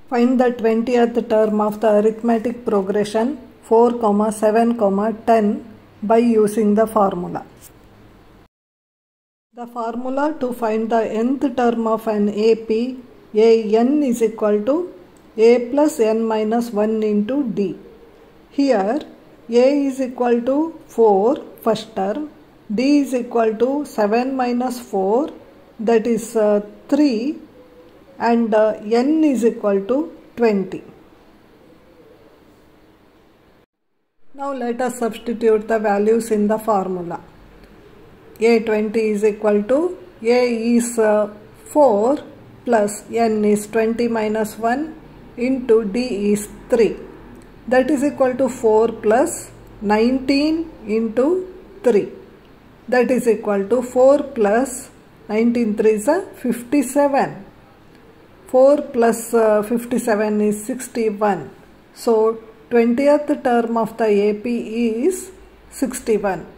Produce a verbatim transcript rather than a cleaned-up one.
Find the twentieth term of the arithmetic progression four, seven, ten by using the formula. The formula to find the nth term of an A P, A n is equal to A plus n minus one into D. Here A is equal to four, first term, D is equal to seven minus four, that is uh, three, and uh, n is equal to twenty. Now let us substitute the values in the formula. A twenty is equal to A is uh, four plus n is twenty minus one into D is three. That is equal to four plus nineteen into three. That is equal to four plus nineteen threes is fifty-seven. four plus uh, fifty-seven is sixty-one. So twentieth term of the A P is sixty-one.